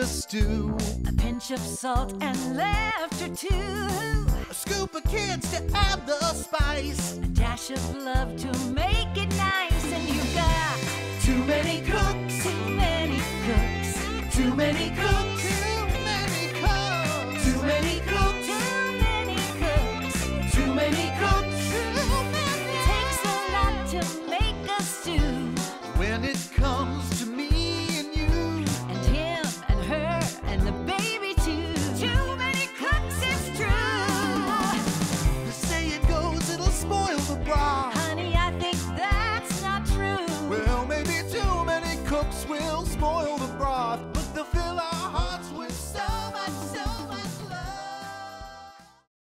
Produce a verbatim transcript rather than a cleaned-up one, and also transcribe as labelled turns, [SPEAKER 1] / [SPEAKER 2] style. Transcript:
[SPEAKER 1] a stew.
[SPEAKER 2] A pinch of salt and laughter too.
[SPEAKER 1] A scoop of kids to add the spice.
[SPEAKER 2] A dash of love to make it nice. And you've got
[SPEAKER 1] too many cooks,
[SPEAKER 2] too many cooks,
[SPEAKER 1] too many cooks, too many cooks, too many cooks,
[SPEAKER 2] too many cooks,
[SPEAKER 1] too many cooks.
[SPEAKER 2] It takes a lot to make a stew.
[SPEAKER 1] When it comes to me and you,
[SPEAKER 2] And him and her and the baby too. Too many cooks, it's true.
[SPEAKER 1] they say it goes, it'll spoil the broth.
[SPEAKER 2] Honey, I think that's not true.
[SPEAKER 1] Well, maybe too many cooks will spoil